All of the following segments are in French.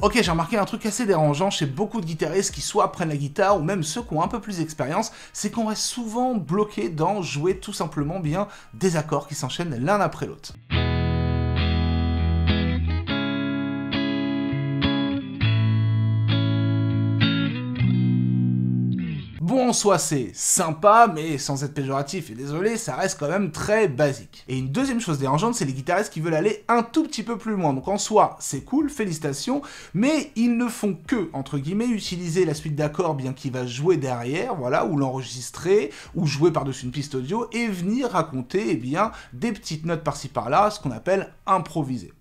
Ok, j'ai remarqué un truc assez dérangeant chez beaucoup de guitaristes qui soit prennent la guitare ou même ceux qui ont un peu plus d'expérience, c'est qu'on reste souvent bloqué dans jouer tout simplement bien des accords qui s'enchaînent l'un après l'autre. Bon, en soi, c'est sympa, mais sans être péjoratif et désolé, ça reste quand même très basique. Et une deuxième chose dérangeante, c'est les guitaristes qui veulent aller un tout petit peu plus loin. Donc en soi, c'est cool, félicitations, mais ils ne font que, entre guillemets, utiliser la suite d'accords bien qui va jouer derrière, voilà, ou l'enregistrer, ou jouer par-dessus une piste audio, et venir raconter, eh bien, des petites notes par-ci par-là, ce qu'on appelle improviser.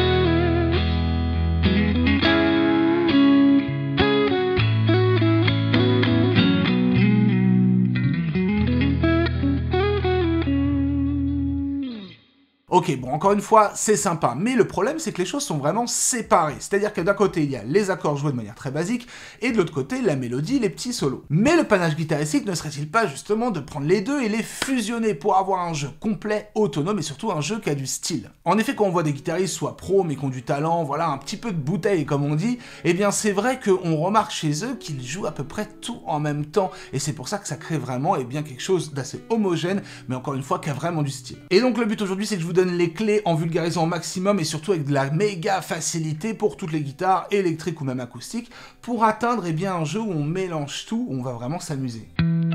Ok, bon, encore une fois, c'est sympa, mais le problème, c'est que les choses sont vraiment séparées. C'est-à-dire que d'un côté, il y a les accords joués de manière très basique, et de l'autre côté, la mélodie, les petits solos. Mais le panache guitaristique ne serait-il pas justement de prendre les deux et les fusionner pour avoir un jeu complet, autonome, et surtout un jeu qui a du style? En effet, quand on voit des guitaristes soit pros, mais qui ont du talent, voilà, un petit peu de bouteille, comme on dit, eh bien, c'est vrai qu'on remarque chez eux qu'ils jouent à peu près tout en même temps, et c'est pour ça que ça crée vraiment, eh bien, quelque chose d'assez homogène, mais encore une fois, qui a vraiment du style. Et donc, le but aujourd'hui, c'est que je vous donne les clés en vulgarisant au maximum et surtout avec de la méga facilité pour toutes les guitares électriques ou même acoustiques pour atteindre eh bien, un jeu où on mélange tout, où on va vraiment s'amuser.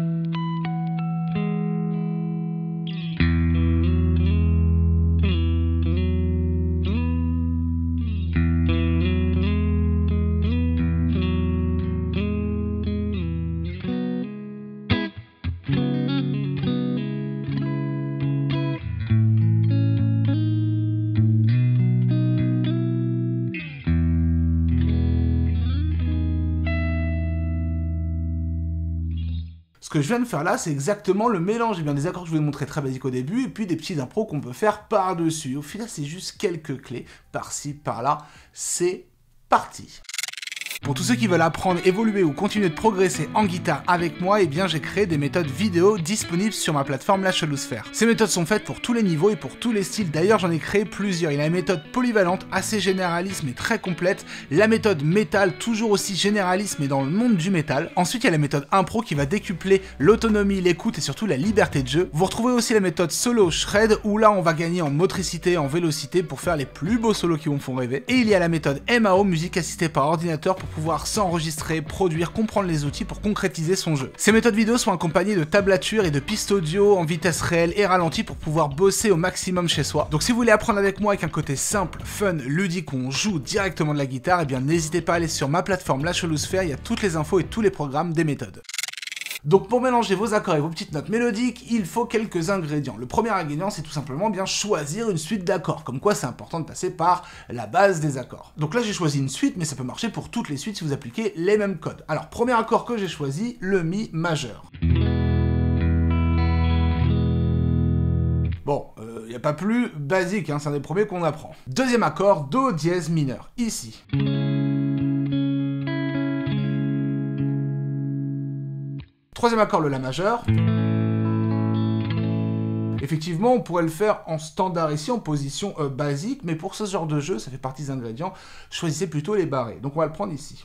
Ce que je viens de faire là, c'est exactement le mélange eh bien, des accords que je vous ai montré très basiques au début, et puis des petits impros qu'on peut faire par-dessus. Au final, c'est juste quelques clés, par-ci, par-là. C'est parti! Pour tous ceux qui veulent apprendre, évoluer ou continuer de progresser en guitare avec moi, eh bien j'ai créé des méthodes vidéo disponibles sur ma plateforme La Cheloosphère. Ces méthodes sont faites pour tous les niveaux et pour tous les styles, d'ailleurs j'en ai créé plusieurs. Il y a la méthode polyvalente, assez généraliste mais très complète, la méthode métal, toujours aussi généraliste mais dans le monde du métal. Ensuite il y a la méthode impro qui va décupler l'autonomie, l'écoute et surtout la liberté de jeu. Vous retrouvez aussi la méthode solo shred, où là on va gagner en motricité, en vélocité pour faire les plus beaux solos qui vous font rêver. Et il y a la méthode MAO, musique assistée par ordinateur, pour pouvoir s'enregistrer, produire, comprendre les outils pour concrétiser son jeu. Ces méthodes vidéo sont accompagnées de tablatures et de pistes audio en vitesse réelle et ralentie pour pouvoir bosser au maximum chez soi. Donc si vous voulez apprendre avec moi avec un côté simple, fun, ludique, où on joue directement de la guitare, eh bien n'hésitez pas à aller sur ma plateforme La Cheloosphère, il y a toutes les infos et tous les programmes des méthodes. Donc pour mélanger vos accords et vos petites notes mélodiques, il faut quelques ingrédients. Le premier ingrédient, c'est tout simplement bien choisir une suite d'accords. Comme quoi, c'est important de passer par la base des accords. Donc là, j'ai choisi une suite, mais ça peut marcher pour toutes les suites si vous appliquez les mêmes codes. Alors, premier accord que j'ai choisi, le Mi majeur. Bon, il n'y a pas plus basique, hein, c'est un des premiers qu'on apprend. Deuxième accord, Do dièse mineur, ici. Troisième accord, le La majeur. Effectivement, on pourrait le faire en standard ici, en position basique, mais pour ce genre de jeu, ça fait partie des ingrédients, choisissez plutôt les barrés. Donc on va le prendre ici.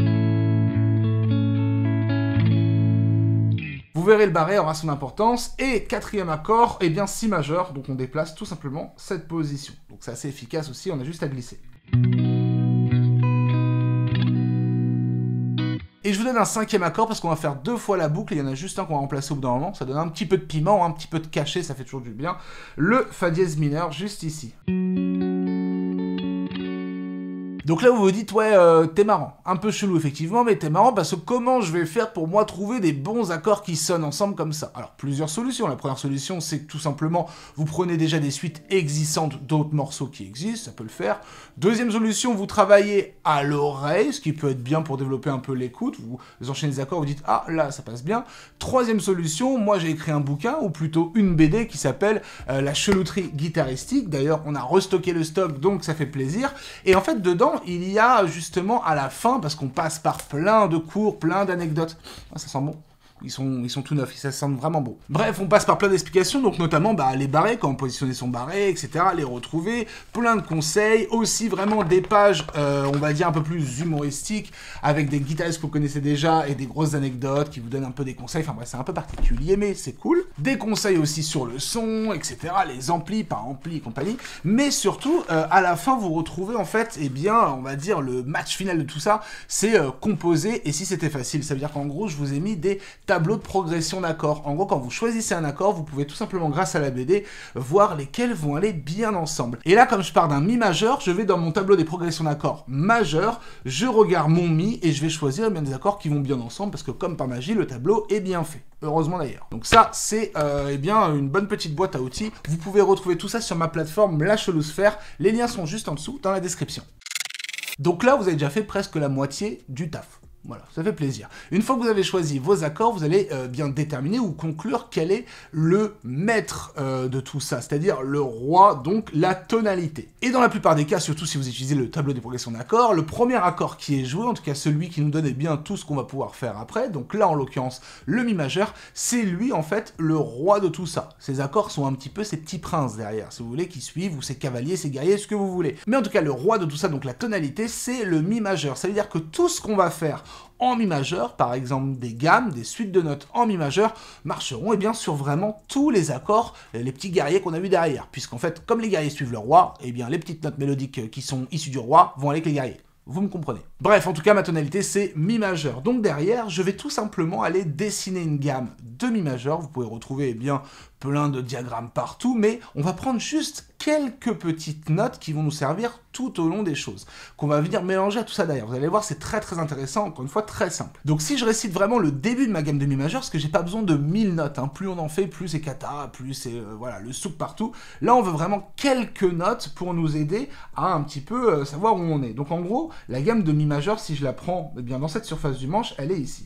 Vous verrez, le barré aura son importance. Et quatrième accord, eh bien Si majeur, donc on déplace tout simplement cette position. Donc c'est assez efficace aussi, on a juste à glisser. Et je vous donne un cinquième accord parce qu'on va faire deux fois la boucle, et il y en a juste un qu'on va remplacer au bout d'un moment, ça donne un petit peu de piment, un petit peu de cachet, ça fait toujours du bien. Le Fa dièse mineur, juste ici. Donc là vous vous dites, ouais, t'es marrant, un peu chelou effectivement, mais t'es marrant parce que comment je vais faire pour moi trouver des bons accords qui sonnent ensemble comme ça? Alors plusieurs solutions. La première solution, c'est que tout simplement vous prenez déjà des suites existantes d'autres morceaux qui existent, ça peut le faire. Deuxième solution, vous travaillez à l'oreille, ce qui peut être bien pour développer un peu l'écoute, vous enchaînez des accords, vous dites ah là ça passe bien. Troisième solution, moi j'ai écrit un bouquin, ou plutôt une BD qui s'appelle La chelouterie guitaristique. D'ailleurs on a restocké le stock, donc ça fait plaisir. Et en fait dedans il y a justement à la fin, parce qu'on passe par plein de cours, plein d'anecdotes. Ah, ça sent bon. Ils sont tout neufs, ça sent vraiment beau. Bref, on passe par plein d'explications, donc notamment les barrés, comment positionner son barré, etc., les retrouver, plein de conseils, aussi vraiment des pages, on va dire un peu plus humoristiques, avec des guitaristes que vous connaissez déjà, et des grosses anecdotes qui vous donnent un peu des conseils, enfin bref, c'est un peu particulier, mais c'est cool. Des conseils aussi sur le son, etc., les amplis, pas amplis et compagnie, mais surtout, à la fin, vous retrouvez en fait, eh bien, on va dire, le match final de tout ça, c'est composer, et si c'était facile, ça veut dire qu'en gros, je vous ai mis des tableau de progression d'accords. En gros, quand vous choisissez un accord, vous pouvez tout simplement, grâce à la BD, voir lesquels vont aller bien ensemble. Et là, comme je pars d'un Mi majeur, je vais dans mon tableau des progressions d'accords majeur, je regarde mon Mi et je vais choisir bien des accords qui vont bien ensemble parce que comme par magie, le tableau est bien fait. Heureusement d'ailleurs. Donc ça, c'est eh bien une bonne petite boîte à outils. Vous pouvez retrouver tout ça sur ma plateforme La Cheloosphère. Les liens sont juste en dessous dans la description. Donc là, vous avez déjà fait presque la moitié du taf. Voilà, ça fait plaisir. Une fois que vous avez choisi vos accords, vous allez bien déterminer ou conclure quel est le maître de tout ça, c'est-à-dire le roi, donc la tonalité. Et dans la plupart des cas, surtout si vous utilisez le tableau des progressions d'accords, le premier accord qui est joué, en tout cas celui qui nous donne bien tout ce qu'on va pouvoir faire après, donc là en l'occurrence le Mi majeur, c'est lui en fait le roi de tout ça. Ces accords sont un petit peu ces petits princes derrière, si vous voulez, qui suivent, ou ces cavaliers, ces guerriers, ce que vous voulez. Mais en tout cas le roi de tout ça, donc la tonalité, c'est le Mi majeur. Ça veut dire que tout ce qu'on va faire en Mi majeur, par exemple des gammes, des suites de notes en Mi majeur, marcheront bien sur vraiment tous les accords, les petits guerriers qu'on a vus derrière. Puisqu'en fait, comme les guerriers suivent le roi, bien les petites notes mélodiques qui sont issues du roi vont aller avec les guerriers. Vous me comprenez. Bref, en tout cas, ma tonalité, c'est Mi majeur. Donc derrière, je vais tout simplement aller dessiner une gamme de Mi majeur. Vous pouvez retrouver bien plein de diagrammes partout, mais on va prendre juste quelques petites notes qui vont nous servir tout au long des choses, qu'on va venir mélanger à tout ça d'ailleurs. Vous allez voir, c'est très très intéressant, encore une fois, très simple. Donc si je récite vraiment le début de ma gamme de Mi majeur, parce que j'ai pas besoin de 1000 notes, hein. Plus on en fait, plus c'est cata, plus c'est voilà, le souk partout. Là, on veut vraiment quelques notes pour nous aider à un petit peu savoir où on est. Donc en gros, la gamme de Mi majeur, si je la prends bien dans cette surface du manche, elle est ici.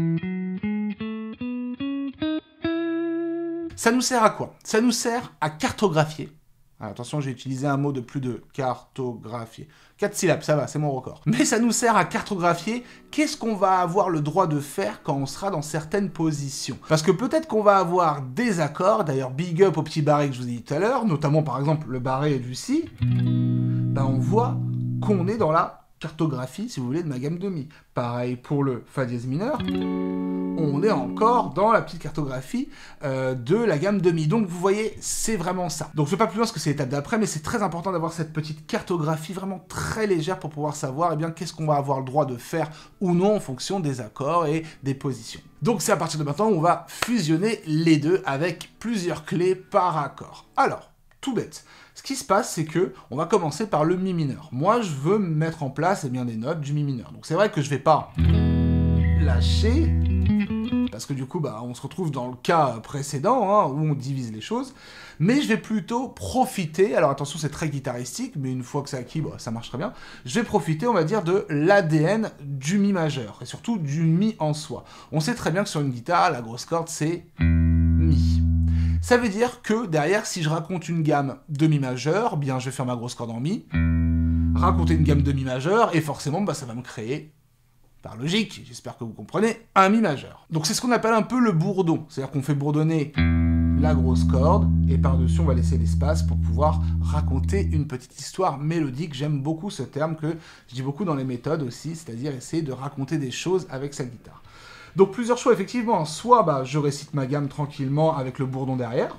Ça nous sert à quoi? Ça nous sert à cartographier. Alors, attention, j'ai utilisé un mot de plus de cartographier. 4 syllabes, ça va, c'est mon record. Mais ça nous sert à cartographier qu'est-ce qu'on va avoir le droit de faire quand on sera dans certaines positions. Parce que peut-être qu'on va avoir des accords, d'ailleurs big up au petit barré que je vous ai dit tout à l'heure, notamment par exemple le barré du Si, ben on voit qu'on est dans la cartographie, si vous voulez, de ma gamme de Mi. Pareil pour le Fa dièse mineur, on est encore dans la petite cartographie de la gamme de Mi. Donc vous voyez, c'est vraiment ça. Donc je ne vais pas plus loin parce que c'est l'étape d'après, mais c'est très important d'avoir cette petite cartographie vraiment très légère pour pouvoir savoir eh bien qu'est-ce qu'on va avoir le droit de faire ou non en fonction des accords et des positions. Donc c'est à partir de maintenant où on va fusionner les deux avec plusieurs clés par accord. Alors, tout bête. Ce qui se passe, c'est que on va commencer par le Mi mineur. Moi, je veux mettre en place eh bien, des notes du Mi mineur. Donc c'est vrai que je vais pas lâcher, parce que du coup, on se retrouve dans le cas précédent, hein, où on divise les choses, mais je vais plutôt profiter, alors attention, c'est très guitaristique, mais une fois que c'est acquis, ça marche très bien, je vais profiter, on va dire, de l'ADN du Mi majeur, et surtout du Mi en soi. On sait très bien que sur une guitare, la grosse corde, c'est Mi. Ça veut dire que derrière, si je raconte une gamme de Mi majeur, bien je vais faire ma grosse corde en Mi, raconter une gamme de Mi majeur, et forcément, ça va me créer, par logique, j'espère que vous comprenez, un Mi majeur. Donc c'est ce qu'on appelle un peu le bourdon, c'est-à-dire qu'on fait bourdonner la grosse corde, et par-dessus on va laisser l'espace pour pouvoir raconter une petite histoire mélodique. J'aime beaucoup ce terme que je dis beaucoup dans les méthodes aussi, c'est-à-dire essayer de raconter des choses avec sa guitare. Donc plusieurs choix effectivement, soit je récite ma gamme tranquillement avec le bourdon derrière,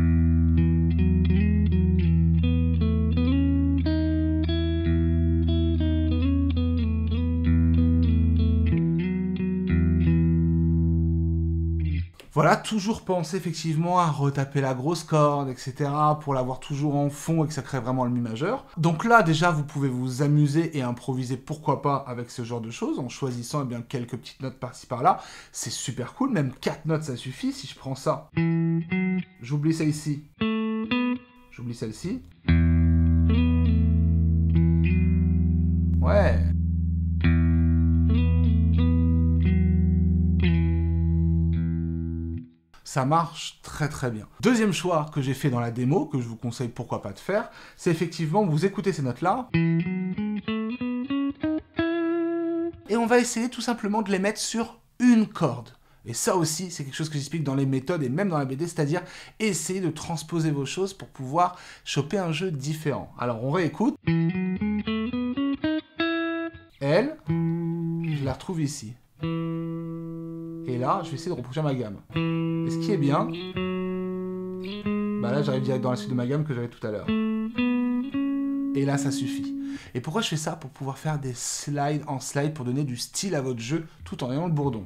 voilà, toujours penser effectivement à retaper la grosse corde, etc. pour l'avoir toujours en fond et que ça crée vraiment le Mi majeur. Donc là, déjà, vous pouvez vous amuser et improviser, pourquoi pas, avec ce genre de choses, en choisissant bien quelques petites notes par-ci par-là. C'est super cool, même 4 notes, ça suffit. Si je prends ça, j'oublie celle-ci, j'oublie celle-ci. Ouais. Ça marche très très bien. Deuxième choix que j'ai fait dans la démo, que je vous conseille pourquoi pas de faire, c'est effectivement vous écoutez ces notes-là, et on va essayer tout simplement de les mettre sur une corde. Et ça aussi, c'est quelque chose que j'explique dans les méthodes et même dans la BD, c'est-à-dire essayer de transposer vos choses pour pouvoir choper un jeu différent. Alors on réécoute. Elle, je la retrouve ici. Et là, je vais essayer de reproduire ma gamme. Et ce qui est bien, bah là j'arrive direct dans la suite de ma gamme que j'avais tout à l'heure. Et là, ça suffit. Et pourquoi je fais ça? Pour pouvoir faire des slides en slide pour donner du style à votre jeu tout en ayant le bourdon.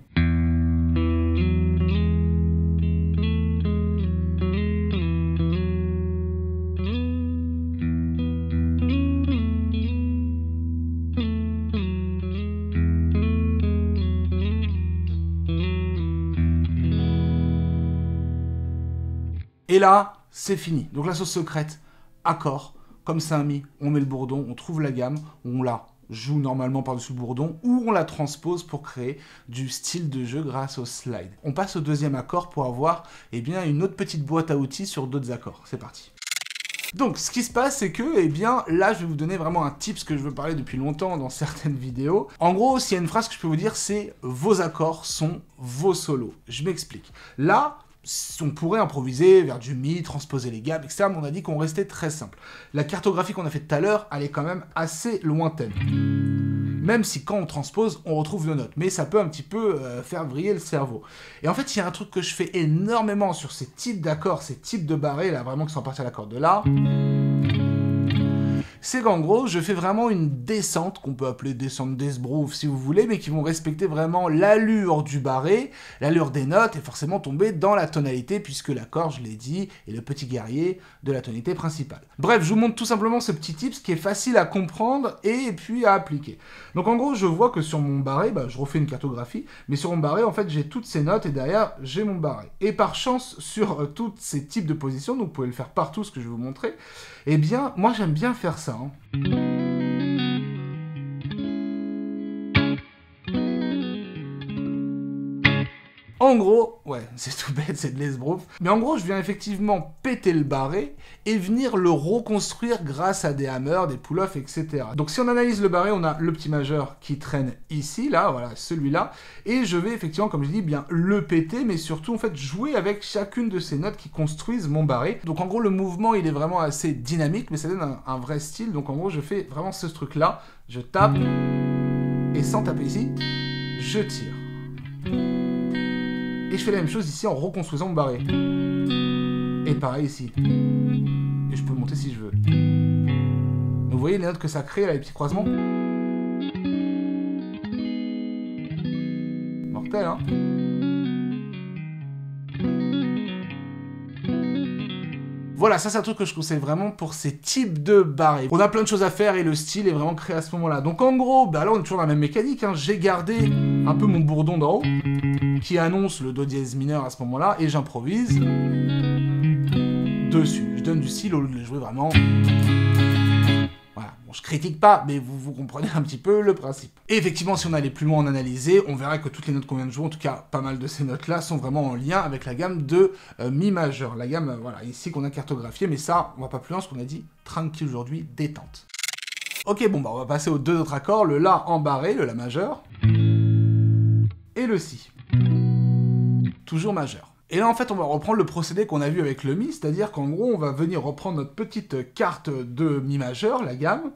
Et là, c'est fini. Donc la sauce secrète, accord, comme ça mis, on met le bourdon, on trouve la gamme, on la joue normalement par-dessus le bourdon, ou on la transpose pour créer du style de jeu grâce au slide. On passe au deuxième accord pour avoir une autre petite boîte à outils sur d'autres accords. C'est parti. Donc, ce qui se passe, c'est que, là, je vais vous donner vraiment un tips que je veux parler depuis longtemps dans certaines vidéos. En gros, s'il y a une phrase que je peux vous dire, c'est « vos accords sont vos solos ». Je m'explique. Là, on pourrait improviser vers du mi, transposer les gammes, etc. Mais on a dit qu'on restait très simple. La cartographie qu'on a faite tout à l'heure, elle est quand même assez lointaine. Même si quand on transpose, on retrouve nos notes. Mais ça peut un petit peu faire vriller le cerveau. Et en fait, il y a un truc que je fais énormément sur ces types d'accords, ces types de barrés, là, vraiment qui sont partis à l'accord de là. C'est qu'en gros, je fais vraiment une descente, qu'on peut appeler descente d'esbrouf si vous voulez, mais qui vont respecter vraiment l'allure du barré, l'allure des notes, et forcément tomber dans la tonalité, puisque l'accord, je l'ai dit, est le petit guerrier de la tonalité principale. Bref, je vous montre tout simplement ce petit tips qui est facile à comprendre et puis à appliquer. Donc en gros, je vois que sur mon barré, je refais une cartographie, mais sur mon barré, en fait, j'ai toutes ces notes, et derrière, j'ai mon barré. Et par chance, sur tous ces types de positions, donc vous pouvez le faire partout, ce que je vais vous montrer, moi, j'aime bien faire ça. En gros, ouais, c'est tout bête, c'est de l'esbrouf. Mais en gros, je viens effectivement péter le barré et venir le reconstruire grâce à des hammers, des pull-offs, etc. Donc si on analyse le barré, on a le petit majeur qui traîne ici, là, voilà, celui-là. Et je vais effectivement, comme je dis, bien le péter, mais surtout, en fait, jouer avec chacune de ces notes qui construisent mon barré. Donc en gros, le mouvement, il est vraiment assez dynamique, mais ça donne un vrai style. Donc en gros, je fais vraiment ce truc-là. Je tape, et sans taper ici, je tire. Et je fais la même chose ici en reconstruisant mon barré. Et pareil ici. Et je peux monter si je veux. Donc vous voyez les notes que ça crée, là, les petits croisements. Mortel, hein. Voilà, ça c'est un truc que je conseille vraiment pour ces types de barrés. On a plein de choses à faire et le style est vraiment créé à ce moment-là. Donc en gros, là on est toujours dans la même mécanique, hein. J'ai gardé un peu mon bourdon d'en haut, qui annonce le do dièse mineur à ce moment-là, et j'improvise dessus. Je donne du style au lieu de le jouer vraiment... Voilà, bon, je critique pas, mais vous comprenez un petit peu le principe. Et effectivement, si on allait plus loin en analyser, on verrait que toutes les notes qu'on vient de jouer, en tout cas pas mal de ces notes-là, sont vraiment en lien avec la gamme de mi majeur. La gamme, voilà, ici qu'on a cartographiée, mais ça, on va pas plus loin, parce qu'on a dit tranquille aujourd'hui, détente. Ok, bon, on va passer aux deux autres accords, le La en barré, le La majeur, et le Si. Toujours majeur. Et là, en fait, on va reprendre le procédé qu'on a vu avec le Mi, c'est-à-dire qu'en gros, on va venir reprendre notre petite carte de Mi majeur, la gamme.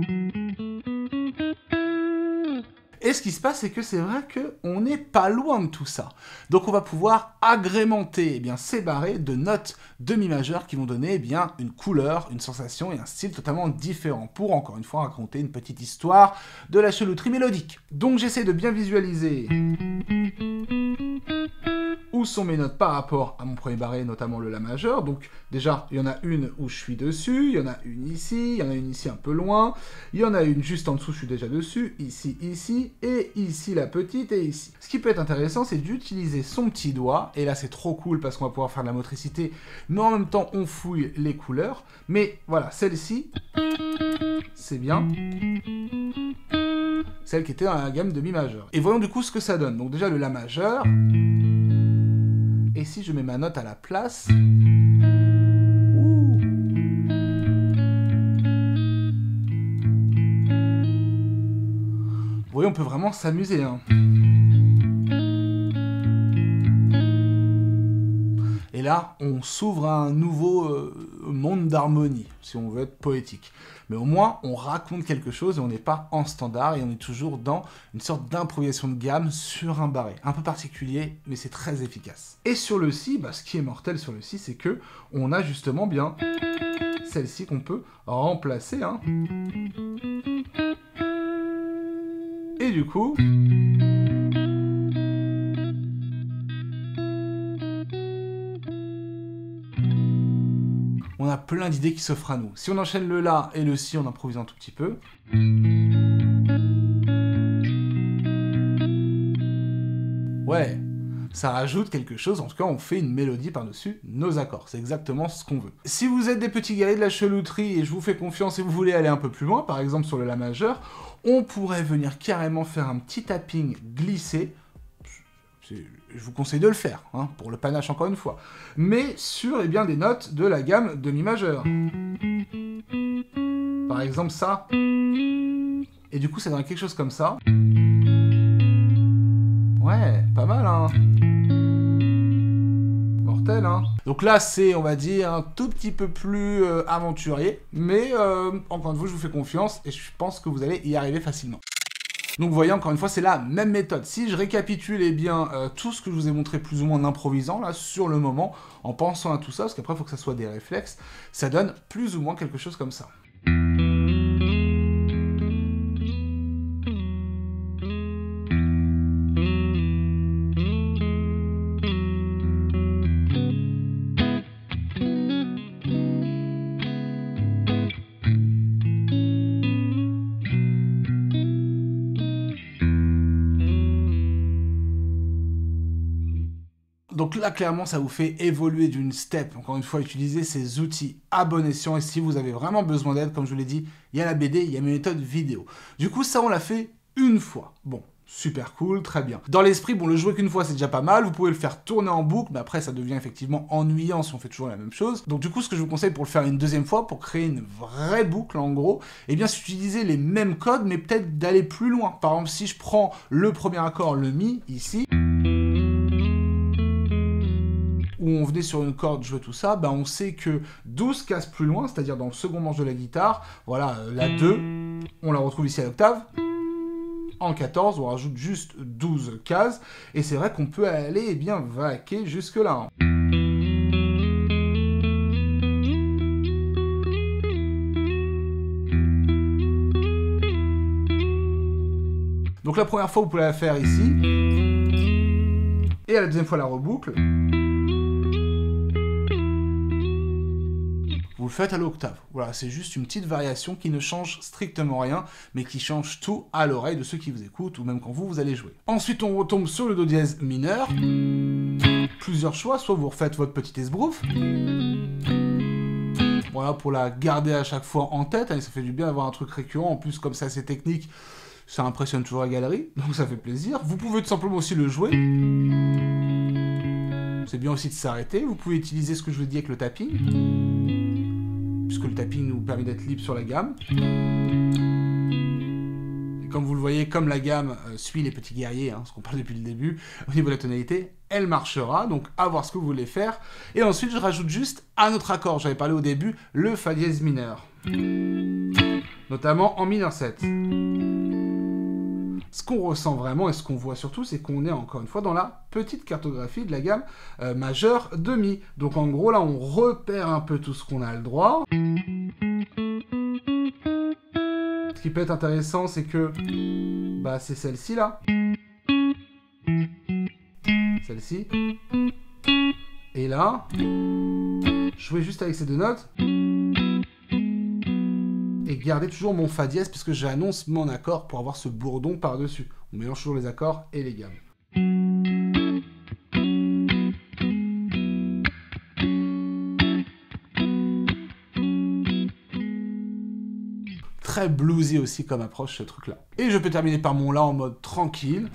Et ce qui se passe, c'est que c'est vrai qu'on n'est pas loin de tout ça. Donc on va pouvoir agrémenter ces barrés de notes de Mi majeur qui vont donner une couleur, une sensation et un style totalement différent pour, encore une fois, raconter une petite histoire de la chelouterie mélodique. Donc j'essaie de bien visualiser où sont mes notes par rapport à mon premier barré, notamment le La majeur. Donc déjà, il y en a une où je suis dessus, il y en a une ici, il y en a une ici un peu loin, il y en a une juste en dessous, je suis déjà dessus, ici, et ici la petite, et ici. Ce qui peut être intéressant, c'est d'utiliser son petit doigt, et là c'est trop cool parce qu'on va pouvoir faire de la motricité, mais en même temps on fouille les couleurs. Mais voilà, celle-ci, c'est bien celle qui était dans la gamme de Mi majeur. Et voyons du coup ce que ça donne. Donc déjà le La majeur, et si je mets ma note à la place... Ouh. Vous voyez, on peut vraiment s'amuser, hein. là, on s'ouvre à un nouveau monde d'harmonie, si on veut être poétique. Mais au moins, on raconte quelque chose et on n'est pas en standard et on est toujours dans une sorte d'improvisation de gamme sur un barré. Un peu particulier, mais c'est très efficace. Et sur le si, ce qui est mortel sur le si, c'est que on a justement bien celle-ci qu'on peut remplacer. Hein. Et du coup... on a plein d'idées qui s'offrent à nous. Si on enchaîne le la et le si en improvisant un tout petit peu. Ouais, ça rajoute quelque chose, en tout cas on fait une mélodie par-dessus nos accords. C'est exactement ce qu'on veut. Si vous êtes des petits guerriers de la chelouterie et je vous fais confiance et vous voulez aller un peu plus loin, par exemple sur le la majeur, on pourrait venir carrément faire un petit tapping glissé. Je vous conseille de le faire, hein, pour le panache encore une fois. Mais sur des notes de la gamme de mi majeur. Par exemple ça. Et du coup ça donne quelque chose comme ça. Ouais, pas mal hein. Mortel hein. Donc là c'est, on va dire, un tout petit peu plus aventurier. Mais encore une fois je vous fais confiance et je pense que vous allez y arriver facilement. Donc vous voyez, encore une fois, c'est la même méthode. Si je récapitule tout ce que je vous ai montré plus ou moins en improvisant, là, sur le moment, en pensant à tout ça, parce qu'après, il faut que ça soit des réflexes, ça donne plus ou moins quelque chose comme ça. Donc là, clairement, ça vous fait évoluer d'une step. Encore une fois, utilisez ces outils à bon escient. Et si vous avez vraiment besoin d'aide, comme je vous l'ai dit, il y a la BD, il y a mes méthodes vidéo. Du coup, ça, on l'a fait une fois. Bon, super cool, très bien. Dans l'esprit, bon, le jouer qu'une fois, c'est déjà pas mal. Vous pouvez le faire tourner en boucle, mais après, ça devient effectivement ennuyant si on fait toujours la même chose. Donc du coup, ce que je vous conseille pour le faire une deuxième fois, pour créer une vraie boucle, en gros, c'est d'utiliser les mêmes codes, mais peut-être d'aller plus loin. Par exemple, si je prends le premier accord, le mi, ici, où on venait sur une corde jouer tout ça, on sait que 12 cases plus loin, c'est-à-dire dans le second manche de la guitare, voilà, la 2, on la retrouve ici à l'octave. En 14, on rajoute juste 12 cases, et c'est vrai qu'on peut aller vaquer jusque là. Donc la première fois, vous pouvez la faire ici, et à la deuxième fois, la reboucle. Vous le faites à l'octave. Voilà, c'est juste une petite variation qui ne change strictement rien, mais qui change tout à l'oreille de ceux qui vous écoutent, ou même quand vous allez jouer. Ensuite, on retombe sur le do dièse mineur. Plusieurs choix, soit vous refaites votre petit esbrouf. Voilà, pour la garder à chaque fois en tête, ça fait du bien d'avoir un truc récurrent, en plus comme c'est assez technique, ça impressionne toujours la galerie, donc ça fait plaisir. Vous pouvez tout simplement aussi le jouer. C'est bien aussi de s'arrêter. Vous pouvez utiliser ce que je vous dis avec le tapping, puisque le tapping nous permet d'être libre sur la gamme. Et comme vous le voyez, comme la gamme suit les petits guerriers, ce qu'on parle depuis le début, au niveau de la tonalité, elle marchera, donc à voir ce que vous voulez faire. Et ensuite, je rajoute juste un autre accord, j'avais parlé au début, le fa dièse mineur. Notamment en mineur 7. Ce qu'on ressent vraiment et ce qu'on voit surtout, c'est qu'on est encore une fois dans la petite cartographie de la gamme majeure de mi. Donc en gros, là, on repère un peu tout ce qu'on a le droit. Ce qui peut être intéressant, c'est que c'est celle-ci là. Celle-ci. Et là, jouer juste avec ces deux notes. Et garder toujours mon fa dièse puisque j'annonce mon accord pour avoir ce bourdon par-dessus. On mélange toujours les accords et les gammes. Très bluesy aussi comme approche ce truc-là. Et je peux terminer par mon la en mode tranquille,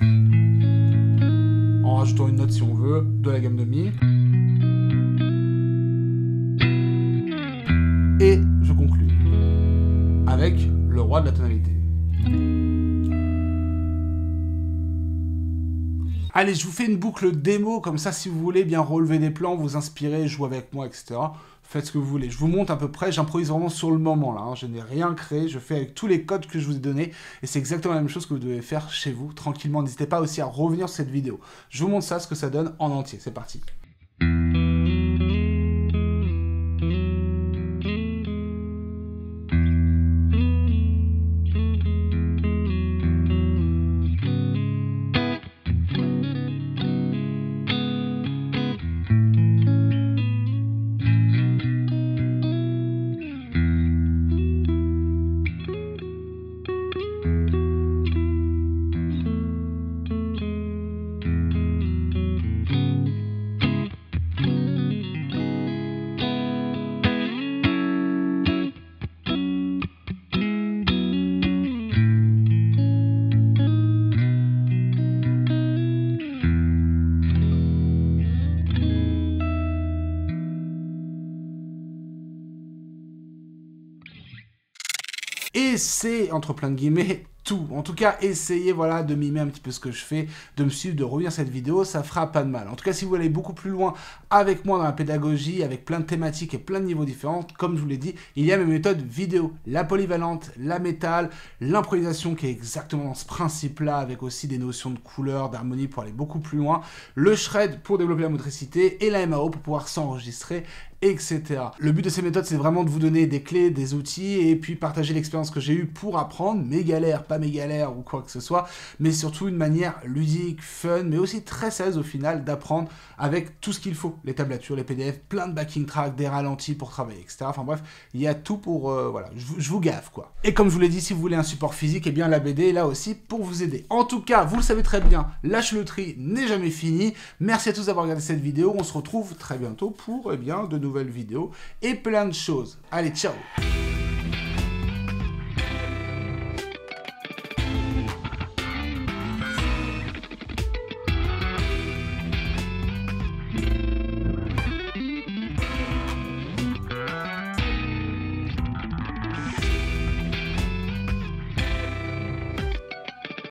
en rajoutant une note si on veut, de la gamme de mi. Et je conclue avec le roi de la tonalité. Allez, je vous fais une boucle démo, comme ça, si vous voulez bien relever des plans, vous inspirer, jouer avec moi, etc. Faites ce que vous voulez. Je vous montre à peu près, j'improvise vraiment sur le moment là. Je n'ai rien créé, je fais avec tous les codes que je vous ai donnés. Et c'est exactement la même chose que vous devez faire chez vous, tranquillement. N'hésitez pas aussi à revenir sur cette vidéo. Je vous montre ça, ce que ça donne en entier. C'est parti. Et c'est, entre plein de guillemets, tout. En tout cas, essayez voilà, de mimer un petit peu ce que je fais, de me suivre, de revenir cette vidéo, ça fera pas de mal. En tout cas, si vous voulez aller beaucoup plus loin avec moi dans la pédagogie, avec plein de thématiques et plein de niveaux différents, comme je vous l'ai dit, il y a mes méthodes vidéo, la polyvalente, la métal, l'improvisation qui est exactement dans ce principe-là, avec aussi des notions de couleur, d'harmonie pour aller beaucoup plus loin, le shred pour développer la motricité et la MAO pour pouvoir s'enregistrer, etc. Le but de ces méthodes, c'est vraiment de vous donner des clés, des outils, et puis partager l'expérience que j'ai eue pour apprendre, mes galères, pas mes galères ou quoi que ce soit, mais surtout une manière ludique, fun, mais aussi très sérieuse au final d'apprendre avec tout ce qu'il faut, les tablatures, les PDF, plein de backing tracks, des ralentis pour travailler, etc. Enfin bref, il y a tout pour, voilà, je vous gave quoi. Et comme je vous l'ai dit, si vous voulez un support physique, eh bien la BD est là aussi pour vous aider. En tout cas, vous le savez très bien, lâche le tri n'est jamais fini. Merci à tous d'avoir regardé cette vidéo, on se retrouve très bientôt pour, eh bien, de nouvelles vidéos et plein de choses. Allez, ciao!